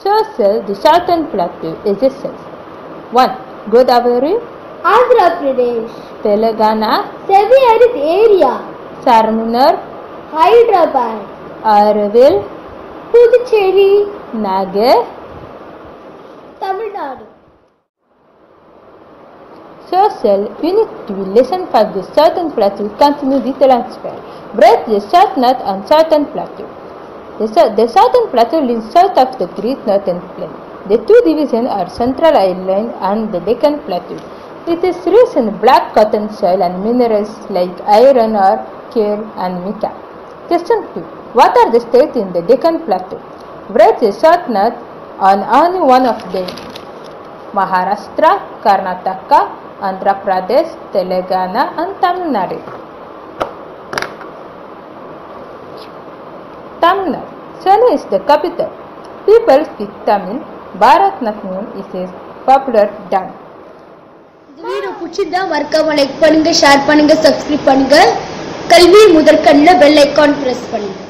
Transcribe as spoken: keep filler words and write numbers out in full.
Social, the southern plateau is this. one. Godavari, Andhra Pradesh, Telangana, semi-arid area, Charminar, Hyderabad, Araval, Puducherry, Nagar. Tamil Nadu. Social, we need to listen for the southern plateau continue the transfer. Break the south north and southern plateau. The, the southern plateau lies south of the Great Northern Plain. The two divisions are Central Island and the Deccan Plateau. It is rich in black cotton soil and minerals like iron ore, coal and mica. Question two. What are the states in the Deccan Plateau? Break the south north on only one of them. Maharashtra, Karnataka, Andhra Pradesh, Telangana and Tamil Nadu. Tamil Nadu. Chennai is the capital. People speak Tamil. Bharatnatyam is a popular dance. இந்த video பிடிச்சிருந்தா மறக்காம like பண்ணுங்க, share பண்ணுங்க, subscribe பண்ணுங்க. கல்வி முதற்கண்ணில் bell icon press பண்ணுங்க.